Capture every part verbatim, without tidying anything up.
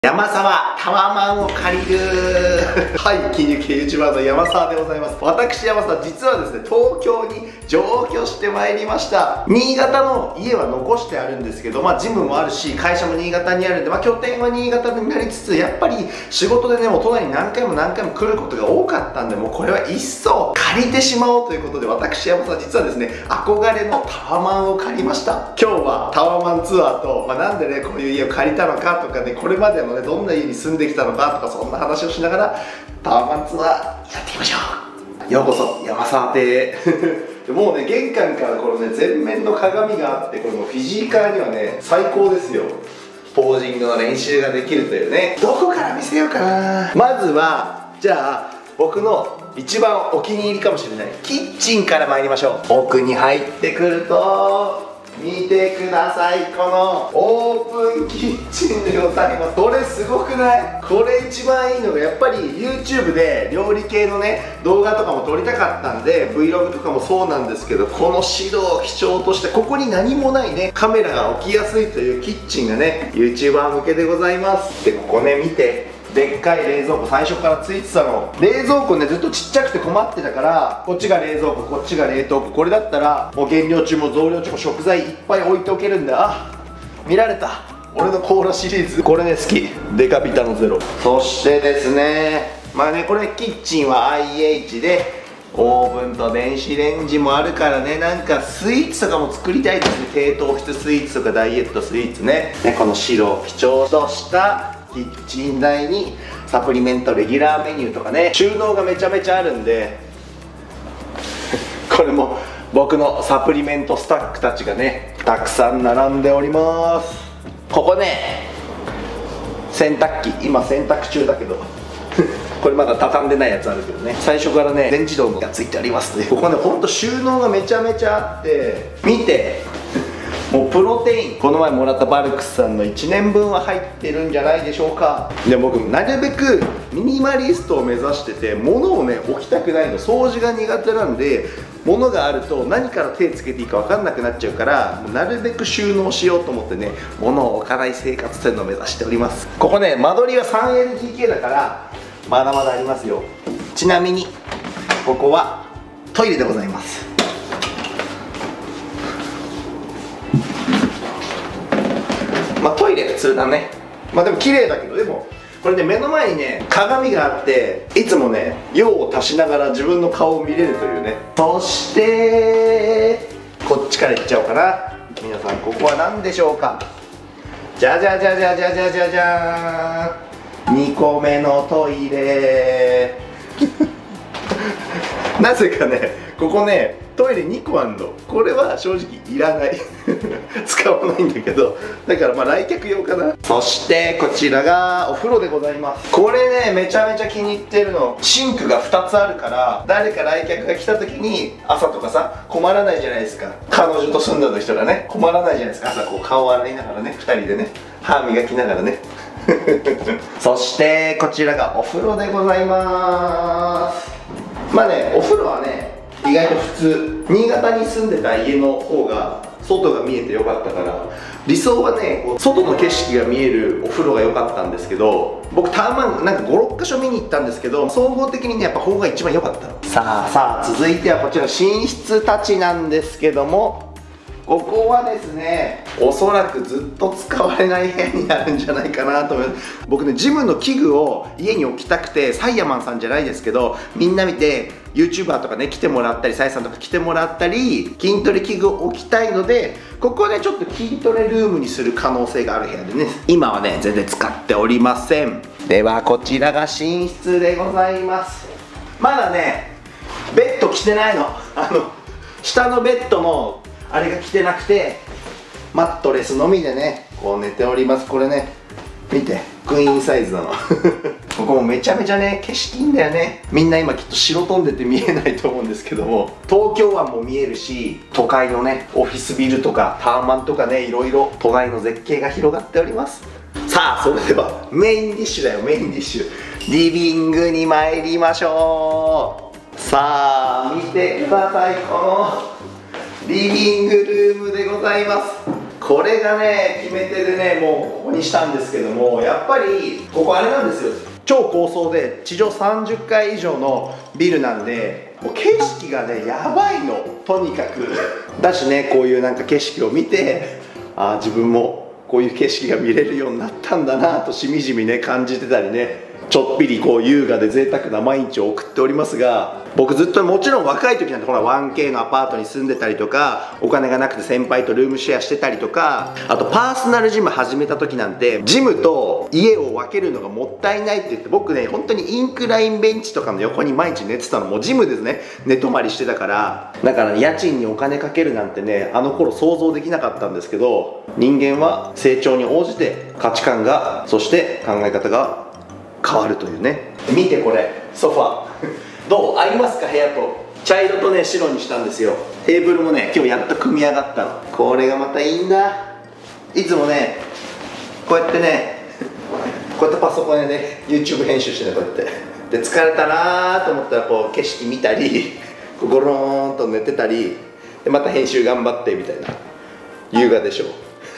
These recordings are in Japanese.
山沢タワマンを借りるはい、金融系 YouTuber の山沢でございます。私山沢、実はですね、東京に上京してまいりました。新潟の家は残してあるんですけど、まあジムもあるし会社も新潟にあるんで、まあ拠点は新潟になりつつ、やっぱり仕事でね、もう都内に何回も何回も来ることが多かったんで、もうこれは一層借りてしまおうということで、私山沢実はですね、憧れのタワマンを借りました。今日はタワマンツアーと、まあ、なんでねこういう家を借りたのかとかね、これまでのね、どんな家に住んできたのかとか、そんな話をしながらタワマンツアーやっていきましょう。ようこそ山沢邸へもうね、玄関からこのね、全面の鏡があって、これもうフィジーカーにはね最高ですよ。ポージングの練習ができるというね。どこから見せようかな。まずはじゃあ僕の一番お気に入りかもしれないキッチンから参りましょう。奥に入ってくると見てください、このオープンキッチンでございます。これすごくない？これ一番いいのが、やっぱり YouTube で料理系のね動画とかも撮りたかったんで Vlog とかもそうなんですけど、この白を基調としてここに何もないねカメラが置きやすいというキッチンがね YouTuber 向けでございます。で、ここね見て、でっかい冷蔵庫最初からついてたの。冷蔵庫ねずっとちっちゃくて困ってたから、こっちが冷蔵庫、こっちが冷凍庫。これだったらもう減量中も増量中も食材いっぱい置いておけるんだ。あ、見られた。俺のコーラシリーズこれね好き。デカビタのゼロ。そしてですね、まあねこれキッチンは アイエイチ でオーブンと電子レンジもあるからね、なんかスイーツとかも作りたいですね。低糖質スイーツとかダイエットスイーツね。ね、この白を基調としたキッチン台にサプリメントレギュラーメニューとかね、収納がめちゃめちゃあるんでこれも僕のサプリメントスタッフたちがねたくさん並んでおります。ここね洗濯機、今洗濯中だけどこれまだ畳んでないやつあるけどね、最初からね全自動がついてありますね。ここねほんと収納がめちゃめちゃあって、見てもうプロテイン、この前もらったバルクスさんのいちねんぶんは入ってるんじゃないでしょうか。で、僕なるべくミニマリストを目指してて、物をね置きたくないの。掃除が苦手なんで、物があると何から手つけていいか分かんなくなっちゃうから、なるべく収納しようと思ってね、物を置かない生活というのを目指しております。ここね間取りは スリーエルディーケー だからまだまだありますよ。ちなみにここはトイレでございます。まあトイレ普通だね。まあでも綺麗だけど、でもこれね目の前にね鏡があって、いつもね用を足しながら自分の顔を見れるというね。そしてこっちからいっちゃおうかな。皆さんここは何でしょうか。じゃじゃじゃじゃじゃじゃじゃじゃーん、にこめのトイレなぜかねここねトイレにこあんの。これは正直いらない使わないんだけど、だからまあ来客用かな。そしてこちらがお風呂でございます。これねめちゃめちゃ気に入ってるの。シンクがふたつあるから、誰か来客が来た時に朝とかさ困らないじゃないですか。彼女と住んだの人がね困らないじゃないですか。朝こう顔を洗いながらね、ふたりでね歯磨きながらねそしてこちらがお風呂でございます。まあねお風呂はね意外と普通、新潟に住んでた家の方が外が見えてよかったから、理想はねこう外の景色が見えるお風呂が良かったんですけど、僕タワマンなんかごろっかしょ見に行ったんですけど、総合的にねやっぱここが一番良かったの。さあさあ続いてはこちら寝室たちなんですけども、ここはですねおそらくずっと使われない部屋になるんじゃないかなと思います。僕ねジムの器具を家に置きたくて、サイヤマンさんじゃないですけど、みんな見て YouTuber とかね来てもらったり、サイさんとか来てもらったり筋トレ器具を置きたいので、ここをねちょっと筋トレルームにする可能性がある部屋でね、今はね全然使っておりません。ではこちらが寝室でございます。まだねベッド着てないの。あの下のベッドのあれが着てなくて、マットレスのみでねこう寝ております。これね見てクイーンサイズなのここもめちゃめちゃね景色いいんだよね。みんな今きっと城飛んでて見えないと思うんですけども、東京湾も見えるし、都会のねオフィスビルとかタワマンとかね、いろいろ都内の絶景が広がっております。さあそれではメインディッシュだよ、メインディッシュ。リビングに参りましょう。さあ見てください、このリビングルームでございます。 これがね決め手でね、もうここにしたんですけども、やっぱりここあれなんですよ、超高層で地上さんじゅっかい以上のビルなんで、もう景色がねやばいの、とにかくだしね、こういうなんか景色を見て、ああ自分もこういう景色が見れるようになったんだなとしみじみね感じてたりね、ちょっぴりこう優雅で贅沢な毎日を送っておりますが、僕ずっともちろん若い時なんてほら ワンケー のアパートに住んでたりとか、お金がなくて先輩とルームシェアしてたりとか、あとパーソナルジム始めた時なんてジムと家を分けるのがもったいないって言って、僕ね本当にインクラインベンチとかの横に毎日寝てたの、もうジムですね、寝泊まりしてたから。だから、ね、家賃にお金かけるなんてねあの頃想像できなかったんですけど、人間は成長に応じて価値観が、そして考え方が変わるというね。見てこれソファーどう合いますか？部屋と茶色とね白にしたんですよ。テーブルもね今日やっと組み上がったの。これがまたいいんだ。いつもねこうやってねこうやってパソコンでね YouTube 編集してね、こうやってで疲れたなーと思ったらこう景色見たりゴローンと寝てたりで、また編集頑張ってみたいな優雅でしょ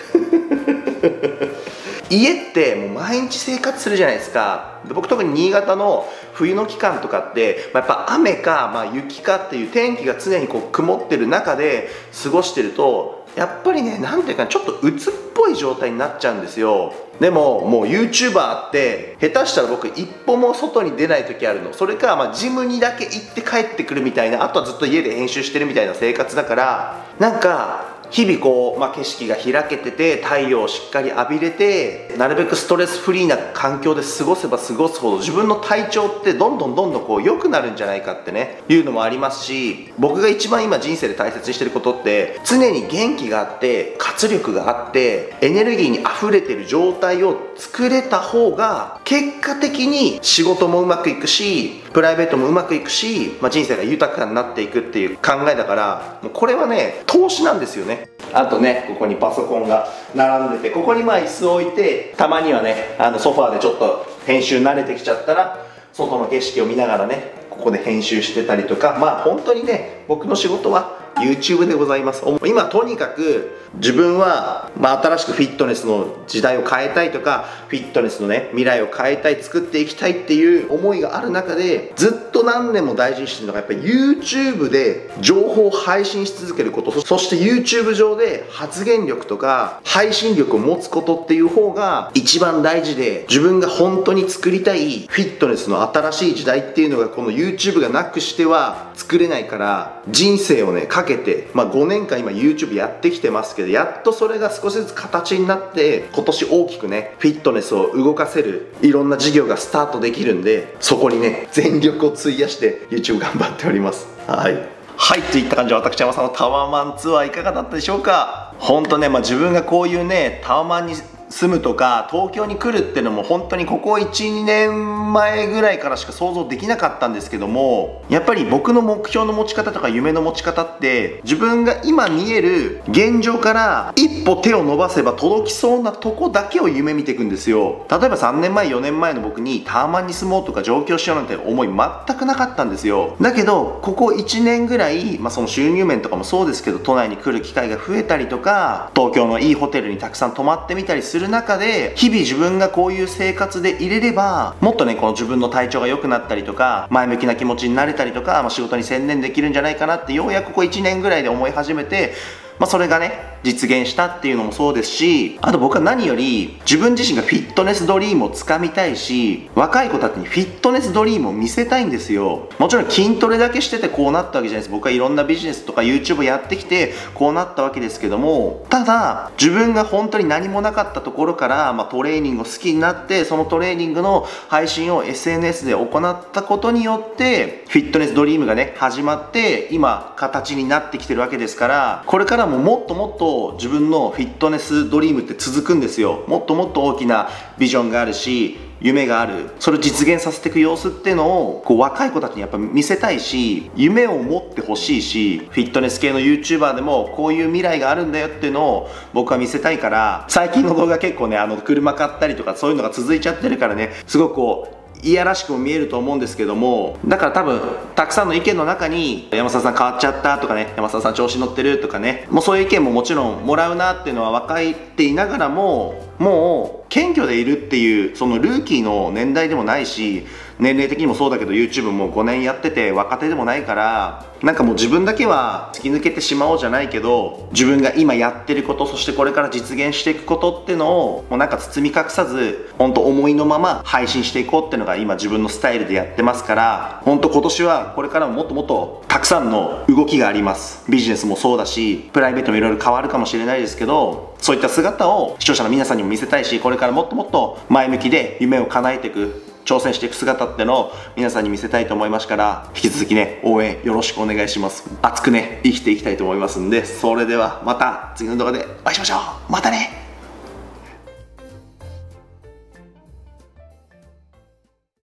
家ってもう毎日生活するじゃないですか。で僕特に新潟の冬の期間とかって、まあ、やっぱ雨か、まあ、雪かっていう天気が常にこう曇ってる中で過ごしてると、やっぱりねなんていうかちょっと鬱っぽい状態になっちゃうんですよ。でももう YouTuber って下手したら僕一歩も外に出ない時あるの。それかまあジムにだけ行って帰ってくるみたいな、あとはずっと家で編集してるみたいな生活だから、なんか日々こう、まあ、景色が開けてて太陽をしっかり浴びれて、なるべくストレスフリーな環境で過ごせば過ごすほど自分の体調ってどんどんどんどんこう良くなるんじゃないかってねいうのもありますし、僕が一番今人生で大切にしてることって常に元気があって活力があってエネルギーに溢れてる状態を作れた方が結果的に仕事もうまくいくしプライベートもうまくいくし、まあ、人生が豊かになっていくっていう考えだから、もうこれはね投資なんですよね。あとねここにパソコンが並んでて、ここにまあ椅子を置いて、たまにはねあのソファーでちょっと編集慣れてきちゃったら外の景色を見ながらねここで編集してたりとか、まあ本当にね僕の仕事は YouTube でございます。今とにかく自分は、まあ、新しくフィットネスの時代を変えたいとかフィットネスのね未来を変えたい、作っていきたいっていう思いがある中で、ずっと何年も大事にしてるのがやっぱり YouTube で情報を配信し続けること、そして YouTube 上で発言力とか配信力を持つことっていう方が一番大事で、自分が本当に作りたいフィットネスの新しい時代っていうのがこの YouTube がなくしては作れないから、人生をねかけて、まあ、ごねんかん今 YouTube やってきてますけど、やっとそれが少しずつ形になって今年大きくねフィットネスを動かせるいろんな事業がスタートできるんで、そこにね全力を費やして YouTube 頑張っております。はいはい、といった感じで私山さんのタワマンツアーいかがだったでしょうか。本当ね、まあ、自分がこういうねタワマンに住むとか東京に来るっていうのも本当にここいち、にねんまえぐらいからしか想像できなかったんですけども、やっぱり僕の目標の持ち方とか夢の持ち方って自分が今見える現状から一歩手を伸ばせば届きそうなとこだけを夢見ていくんですよ。例えばさんねんまえよねんまえの僕にタワマンに住もうとか上京しようなんて思い全くなかったんですよ。だけどここいちねんぐらい、まあ、その収入面とかもそうですけど都内に来る機会が増えたりとか東京のいいホテルにたくさん泊まってみたりする中で、日々自分がこういう生活でいれればもっとねこの自分の体調が良くなったりとか前向きな気持ちになれたりとか、まあ、仕事に専念できるんじゃないかなってようやくここいちねんぐらいで思い始めて、まあ、それがね実現したっていうのもそうですし、あと僕は何より自分自身がフィットネスドリームをつかみたいし、若い子たちにフィットネスドリームを見せたいんですよ。もちろん筋トレだけしててこうなったわけじゃないです。僕はいろんなビジネスとか YouTube やってきてこうなったわけですけども、ただ自分が本当に何もなかったところから、まあ、トレーニングを好きになって、そのトレーニングの配信を エスエヌエス で行ったことによってフィットネスドリームがね始まって今形になってきてるわけですから、これからももっともっと自分のフィットネスドリームって続くんですよ。もっともっと大きなビジョンがあるし夢がある、それを実現させていく様子っていうのをこう若い子たちにやっぱ見せたいし、夢を持ってほしいし、フィットネス系の YouTuber でもこういう未来があるんだよっていうのを僕は見せたいから、最近の動画結構ねあの車買ったりとかそういうのが続いちゃってるからね、すごくこういやらしくも見えると思うんですけども、だから多分たくさんの意見の中に山沢さん変わっちゃったとかね、山沢さん調子乗ってるとかね、もうそういう意見ももちろんもらうなっていうのは分かっていながらも、もう謙虚でいるっていうそのルーキーの年代でもないし、年齢的にもそうだけど YouTube もごねんやってて若手でもないから、なんかもう自分だけは突き抜けてしまおうじゃないけど、自分が今やってること、そしてこれから実現していくことっていうのをもうなんか包み隠さず本当思いのまま配信していこうっていうのが今自分のスタイルでやってますから、本当今年はこれからももっともっとたくさんの動きがあります。ビジネスもそうだしプライベートもいろいろ変わるかもしれないですけど、そういった姿を視聴者の皆さんにも見せたいし、これからもっともっと前向きで夢を叶えていく、挑戦していく姿ってのを皆さんに見せたいと思いますから、引き続きね応援よろしくお願いします。熱くね生きていきたいと思いますんで、それではまた次の動画でお会いしましょう。またね。